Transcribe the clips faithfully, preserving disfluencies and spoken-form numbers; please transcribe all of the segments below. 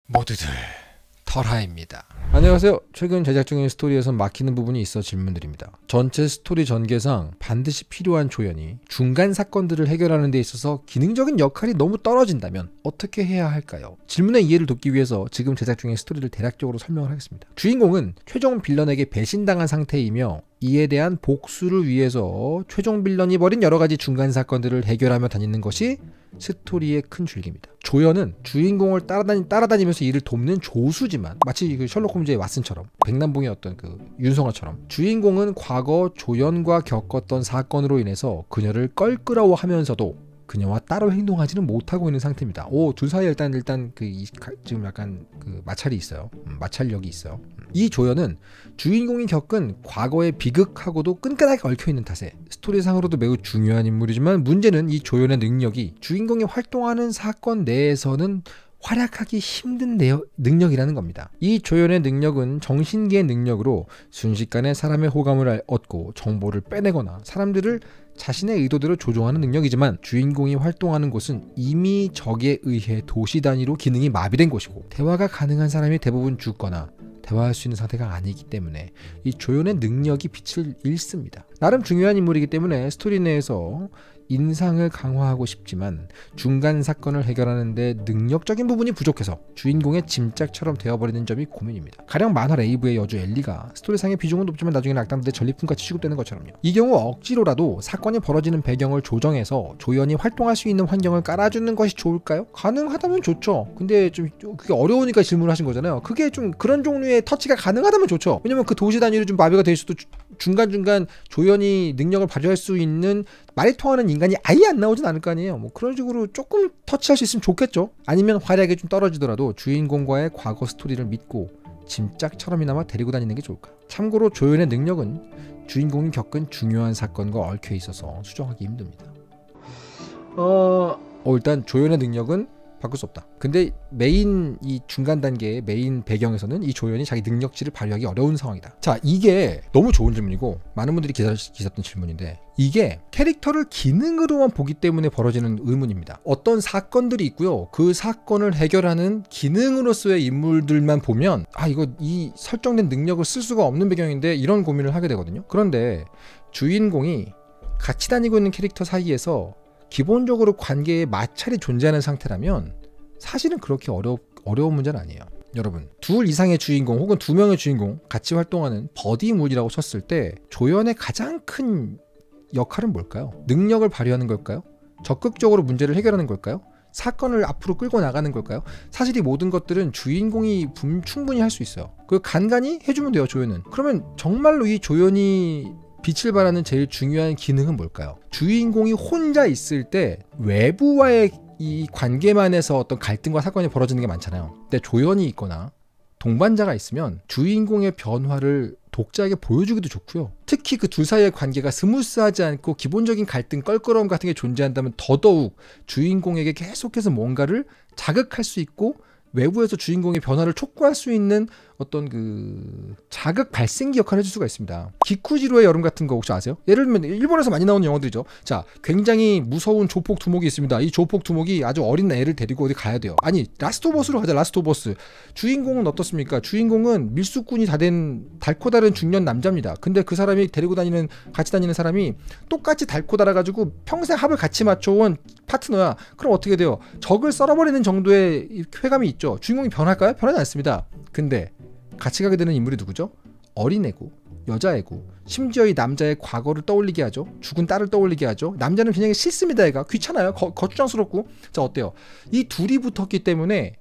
모두들 털하입니다. 안녕하세요. 최근 제작 중인 스토리에서 막히는 부분이 있어 질문드립니다. 전체 스토리 전개상 반드시 필요한 조연이 중간 사건들을 해결하는 데 있어서 기능적인 역할이 너무 떨어진다면 어떻게 해야 할까요? 질문의 이해를 돕기 위해서 지금 제작 중인 스토리를 대략적으로 설명을 하겠습니다. 주인공은 최종 빌런에게 배신당한 상태이며 이에 대한 복수를 위해서 최종 빌런이 벌인 여러가지 중간 사건들을 해결하며 다니는 것이 스토리의 큰 줄기입니다. 조연은 주인공을 따라다니, 따라다니면서 이를 돕는 조수지만 마치 그 셜록 홈즈의 왓슨처럼, 백남봉의 어떤 그 윤성화처럼 주인공은 과거 조연과 겪었던 사건으로 인해서 그녀를 껄끄러워하면서도 그녀와 따로 행동하지는 못하고 있는 상태입니다. 오, 둘 사이에 일단 일단 그 이, 지금 약간 그 마찰이 있어요. 음, 마찰력이 있어요. 음. 이 조연은 주인공이 겪은 과거의 비극하고도 끈끈하게 얽혀 있는 탓에 스토리상으로도 매우 중요한 인물이지만 문제는 이 조연의 능력이 주인공이 활동하는 사건 내에서는 활약하기 힘든 내역, 능력이라는 겁니다. 이 조연의 능력은 정신계의 능력으로 순식간에 사람의 호감을 얻고 정보를 빼내거나 사람들을 자신의 의도대로 조종하는 능력이지만 주인공이 활동하는 곳은 이미 적에 의해 도시 단위로 기능이 마비된 곳이고 대화가 가능한 사람이 대부분 죽거나 대화할 수 있는 상태가 아니기 때문에 이 조연의 능력이 빛을 잃습니다. 나름 중요한 인물이기 때문에 스토리 내에서 인상을 강화하고 싶지만 중간 사건을 해결하는 데 능력적인 부분이 부족해서 주인공의 짐짝처럼 되어버리는 점이 고민입니다. 가령 만화 레이브의 여주 엘리가 스토리상의 비중은 높지만 나중에 악당들의 전리품같이 취급되는 것처럼요. 이 경우 억지로라도 사건이 벌어지는 배경을 조정해서 조연이 활동할 수 있는 환경을 깔아주는 것이 좋을까요? 가능하다면 좋죠. 근데 좀 그게 어려우니까 질문을 하신 거잖아요. 그게 좀 그런 종류의 터치가 가능하다면 좋죠. 왜냐면 그 도시 단위로 좀 마비가 될 수도 중간중간 조연이 능력을 발휘할 수 있는 말이 통하는 인간이 아예 안 나오진 않을 거 아니에요. 뭐 그런 식으로 조금 터치할 수 있으면 좋겠죠. 아니면 활약이 좀 떨어지더라도 주인공과의 과거 스토리를 믿고 짐짝처럼이나마 데리고 다니는 게 좋을까. 참고로 조연의 능력은 주인공이 겪은 중요한 사건과 얽혀 있어서 수정하기 힘듭니다. 어, 어 일단 조연의 능력은 바꿀 수 없다. 근데 메인 이 중간 단계의 메인 배경에서는 이 조연이 자기 능력치를 발휘하기 어려운 상황이다. 자, 이게 너무 좋은 질문이고 많은 분들이 기다렸던 질문인데 이게 캐릭터를 기능으로만 보기 때문에 벌어지는 의문입니다. 어떤 사건들이 있고요. 그 사건을 해결하는 기능으로서의 인물들만 보면 아 이거 이 설정된 능력을 쓸 수가 없는 배경인데 이런 고민을 하게 되거든요. 그런데 주인공이 같이 다니고 있는 캐릭터 사이에서 기본적으로 관계에 마찰이 존재하는 상태라면 사실은 그렇게 어려, 어려운 문제는 아니에요. 여러분, 둘 이상의 주인공 혹은 두 명의 주인공 같이 활동하는 버디물이라고 쳤을 때 조연의 가장 큰 역할은 뭘까요? 능력을 발휘하는 걸까요? 적극적으로 문제를 해결하는 걸까요? 사건을 앞으로 끌고 나가는 걸까요? 사실 이 모든 것들은 주인공이 충분히 할 수 있어요. 그 간간히 해주면 돼요, 조연은. 그러면 정말로 이 조연이 빛을 발하는 제일 중요한 기능은 뭘까요? 주인공이 혼자 있을 때 외부와의 이 관계만에서 어떤 갈등과 사건이 벌어지는 게 많잖아요. 근데 조연이 있거나 동반자가 있으면 주인공의 변화를 독자에게 보여주기도 좋고요. 특히 그 둘 사이의 관계가 스무스하지 않고 기본적인 갈등, 껄끄러움 같은 게 존재한다면 더더욱 주인공에게 계속해서 뭔가를 자극할 수 있고 외부에서 주인공의 변화를 촉구할 수 있는 어떤 그 자극 발생기 역할을 해줄 수가 있습니다. 기쿠지로의 여름 같은 거 혹시 아세요? 예를 들면 일본에서 많이 나오는 영화들이죠. 자, 굉장히 무서운 조폭 두목이 있습니다. 이 조폭 두목이 아주 어린 애를 데리고 어디 가야 돼요. 아니, 라스트 오브 어스로 가자. 라스트 오브 어스. 주인공은 어떻습니까? 주인공은 밀수꾼이 다 된 달코 다른 중년 남자입니다. 근데 그 사람이 데리고 다니는 같이 다니는 사람이 똑같이 달코 달아가지고 평생 합을 같이 맞춰온 파트너야. 그럼 어떻게 돼요? 적을 썰어버리는 정도의 쾌감이 있죠. 주인공이 변할까요? 변하지 않습니다. 근데 같이 가게 되는 인물이 누구죠? 어린애고 여자애고 심지어 이 남자의 과거를 떠올리게 하죠. 죽은 딸을 떠올리게 하죠. 남자는 굉장히 싫습니다. 애가 귀찮아요. 거, 거추장스럽고. 자, 어때요? 이 둘이 붙었기 때문에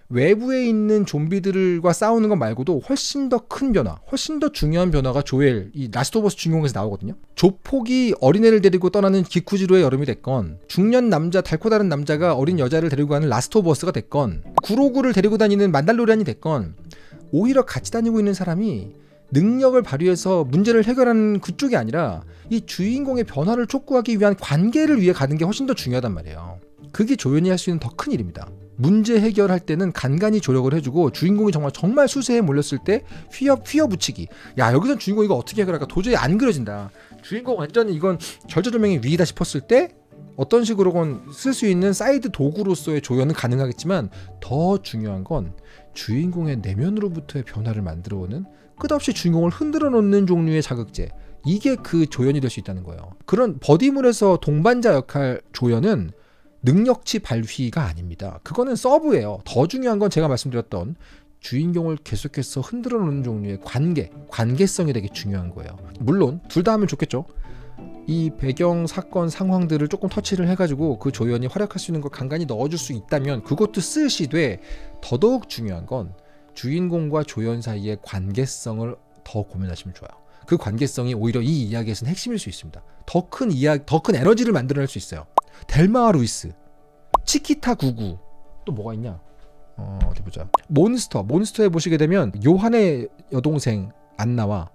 외부에 있는 좀비들과 싸우는 것 말고도 훨씬 더 큰 변화, 훨씬 더 중요한 변화가 조엘, 이 라스트 오브 어스 주인공에서 나오거든요. 조폭이 어린애를 데리고 떠나는 기쿠지로의 여름이 됐건, 중년 남자, 달코 다른 남자가 어린 여자를 데리고 가는 라스트 오브 어스가 됐건, 구로구를 데리고 다니는 만달로리안이 됐건, 오히려 같이 다니고 있는 사람이 능력을 발휘해서 문제를 해결하는 그쪽이 아니라 이 주인공의 변화를 촉구하기 위한 관계를 위해 가는 게 훨씬 더 중요하단 말이에요. 그게 조연이 할 수 있는 더 큰 일입니다. 문제 해결할 때는 간간히 조력을 해주고 주인공이 정말 정말 수세에 몰렸을 때 휘어 휘어 붙이기. 야, 여기선 주인공 이거 어떻게 해결할까 도저히 안 그려진다. 주인공 완전 이건 절절절명의 위기다 싶었을 때 어떤 식으로건 쓸 수 있는 사이드 도구로서의 조연은 가능하겠지만 더 중요한 건 주인공의 내면으로부터의 변화를 만들어오는 끝없이 주인공을 흔들어 놓는 종류의 자극제, 이게 그 조연이 될 수 있다는 거예요. 그런 버디물에서 동반자 역할 조연은 능력치 발휘가 아닙니다. 그거는 서브예요. 더 중요한 건 제가 말씀드렸던 주인공을 계속해서 흔들어 놓는 종류의 관계, 관계성이 되게 중요한 거예요. 물론 둘 다 하면 좋겠죠. 이 배경 사건 상황들을 조금 터치를 해가지고 그 조연이 활약할 수 있는 걸 간간히 넣어줄 수 있다면 그것도 쓰시되, 더더욱 중요한 건 주인공과 조연 사이의 관계성을 더 고민하시면 좋아요. 그 관계성이 오히려 이 이야기에서는 핵심일 수 있습니다. 더 큰 이야기, 더 큰 에너지를 만들어낼 수 있어요. 델마와 루이스, 치키타 구구, 또 뭐가 있냐? 어, 어디 보자. 몬스터, 몬스터에 보시게 되면 요한의 여동생 안나와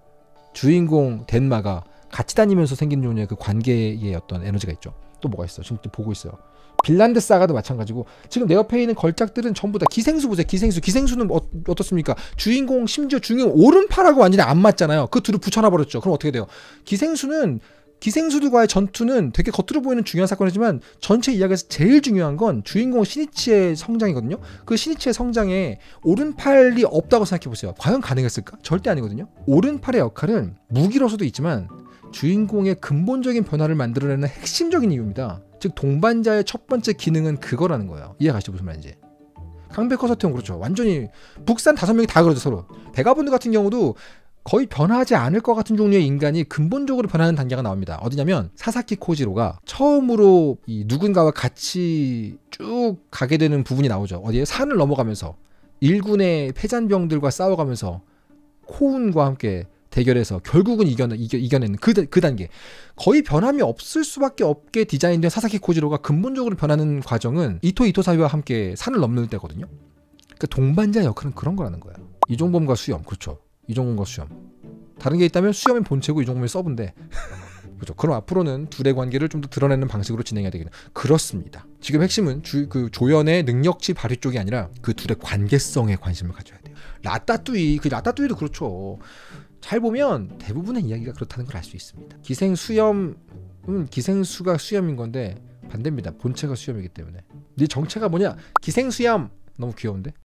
주인공 덴마가 같이 다니면서 생긴 종류의 그 관계의 어떤 에너지가 있죠. 또 뭐가 있어? 지금 또 보고 있어요. 빌란드 사가도 마찬가지고, 지금 내 옆에 있는 걸작들은 전부 다 기생수 보세요. 기생수. 기생수는 어, 어떻습니까? 주인공, 심지어 주인공 오른팔하고 완전히 안 맞잖아요. 그 둘을 붙여놔 버렸죠. 그럼 어떻게 돼요? 기생수는 기생수들과의 전투는 되게 겉으로 보이는 중요한 사건이지만 전체 이야기에서 제일 중요한 건 주인공 시니치의 성장이거든요. 그 시니치의 성장에 오른팔이 없다고 생각해보세요. 과연 가능했을까? 절대 아니거든요. 오른팔의 역할은 무기로서도 있지만 주인공의 근본적인 변화를 만들어내는 핵심적인 이유입니다. 즉 동반자의 첫 번째 기능은 그거라는 거예요. 이해가시죠? 무슨 말인지. 강백호 서태웅 그렇죠. 완전히 북산 다섯 명이 다 그러죠. 서로. 베가본드 같은 경우도 거의 변하지 않을 것 같은 종류의 인간이 근본적으로 변하는 단계가 나옵니다. 어디냐면 사사키 코지로가 처음으로 이 누군가와 같이 쭉 가게 되는 부분이 나오죠. 어디에? 산을 넘어가면서 일군의 패잔병들과 싸워가면서 코운과 함께 대결해서 결국은 이겨내, 이겨, 이겨내는 그, 그 단계. 거의 변함이 없을 수밖에 없게 디자인된 사사키 코지로가 근본적으로 변하는 과정은 이토 이토사이와 함께 산을 넘는 때거든요. 그러니까 동반자 역할은 그런 거라는 거예요. 이종범과 수염, 그렇죠. 이종범과 수염. 다른 게 있다면 수염이 본체고 이종범이 서브인데 그렇죠. 그럼 앞으로는 둘의 관계를 좀 더 드러내는 방식으로 진행해야 되겠네요. 그렇습니다. 지금 핵심은 주, 그 조연의 능력치 발휘 쪽이 아니라 그 둘의 관계성에 관심을 가져야 돼요. 라따뚜이, 그 라따뚜이도 그렇죠. 잘 보면 대부분의 이야기가 그렇다는 걸 알 수 있습니다. 기생 수염은 기생수가 수염인 건데 반대입니다. 본체가 수염이기 때문에. 네 정체가 뭐냐? 기생 수염. 너무 귀여운데?